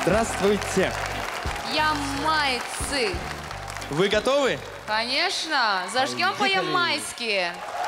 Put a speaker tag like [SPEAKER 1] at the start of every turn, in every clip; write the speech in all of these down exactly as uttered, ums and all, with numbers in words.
[SPEAKER 1] Здравствуйте.
[SPEAKER 2] Ямайцы.
[SPEAKER 1] Вы готовы?
[SPEAKER 2] Конечно. Зажгем по-ямайски.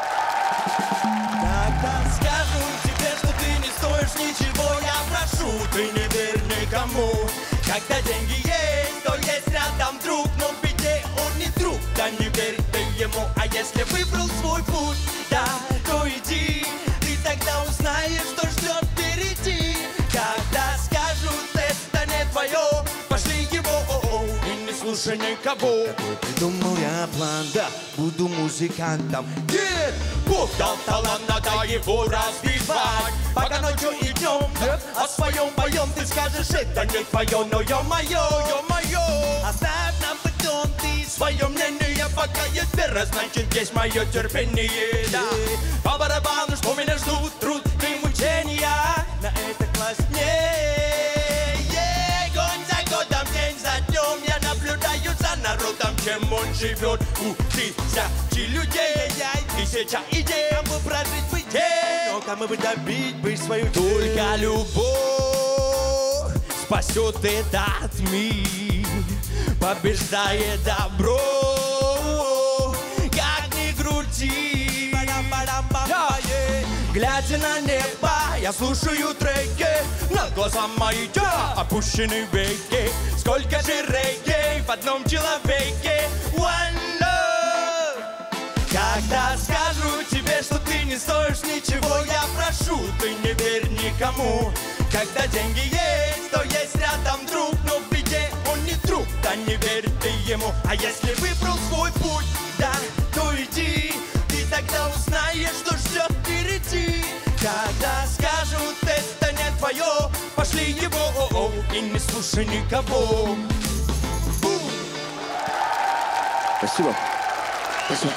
[SPEAKER 3] Когда скажу тебе, что ты не стоишь ничего, я прошу, ты не верь никому. Когда деньги есть, то есть рядом друг, но в беде он не друг, да не верь ты ему. А если выбрал свой путь, да, то иди, ты тогда узнаешь, что ждет впереди. Когда скажут, это не твое, пошли его, о-о, и не слушай никого. Такой придумал я план, да, буду музыкантом. Нет, Бог дал талант, надо его развивать. Пока ночью и днем, о своем поем, ты скажешь, это не твое, но ё-моё, ё-моё. Оставь нам потом ты свое мнение, пока есть вера, значит есть мое терпение, да. По барабану, что меня ждут, труд и мучения, на это класть мне. Год за годом, день за днем, я наблюдаю за народом, чем он живет. У тысячи людей, тысяча идей, кому прожить бы день, но кому бы добить бы свою цель. Только любовь спасет этот мир, побеждает добро, как ни крути. Глядя на небо, я слушаю треки, над глазом мои опущены веки. Сколько же регги в одном человеке. One love. Когда скажу тебе, что ты не стоишь ничего, я прошу, ты не верь никому. Когда деньги есть, то есть рядом друг, но в беде он не друг, да не верь ты ему. А если выбрал свой путь, да, то иди, ты тогда узнаешь, что ждет впереди. Когда скажут, это не твое, пошли его, о-о, и не слушай никого. Бум.
[SPEAKER 4] Спасибо. Спасибо.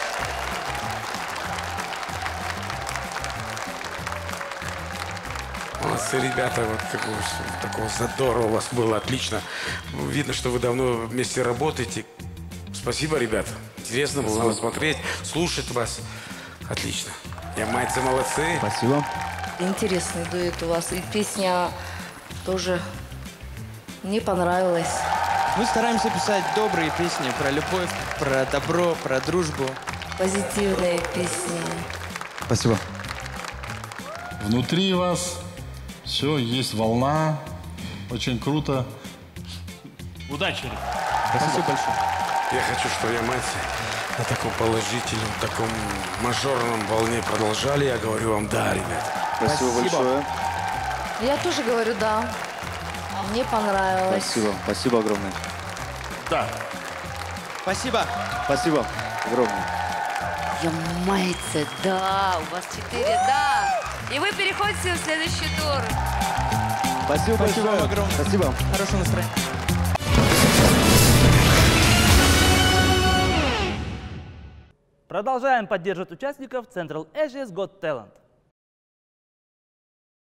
[SPEAKER 5] Молодцы, ребята, вот такого, такого задора у вас было, отлично. Видно, что вы давно вместе работаете. Спасибо, ребята. Интересно было вас смотреть, слушать вас. Отлично. Ямайцы молодцы.
[SPEAKER 4] Спасибо.
[SPEAKER 6] Интересный дуэт у вас. И песня тоже мне понравилась.
[SPEAKER 1] Мы стараемся писать добрые песни про любовь, про добро, про дружбу.
[SPEAKER 6] Позитивные песни.
[SPEAKER 4] Спасибо.
[SPEAKER 7] Внутри вас все, есть волна. Очень круто. Удачи, ребята.
[SPEAKER 1] Спасибо, Спасибо большое.
[SPEAKER 5] Я хочу, чтобы ямайцы на таком положительном, таком мажорном волне продолжали. Я говорю вам да, ребята.
[SPEAKER 4] Спасибо, Спасибо. большое.
[SPEAKER 6] Я тоже говорю да. Мне понравилось.
[SPEAKER 4] Спасибо. Спасибо огромное.
[SPEAKER 7] Да.
[SPEAKER 1] Спасибо.
[SPEAKER 4] Спасибо огромное.
[SPEAKER 2] Ямайцы, да. У вас четыре да. И вы переходите в следующий тур.
[SPEAKER 4] Спасибо,
[SPEAKER 1] Спасибо
[SPEAKER 4] большое.
[SPEAKER 1] вам огромное.
[SPEAKER 4] Спасибо.
[SPEAKER 1] Хорошего настроения.
[SPEAKER 8] Продолжаем поддерживать участников Central Asia's Got Talent.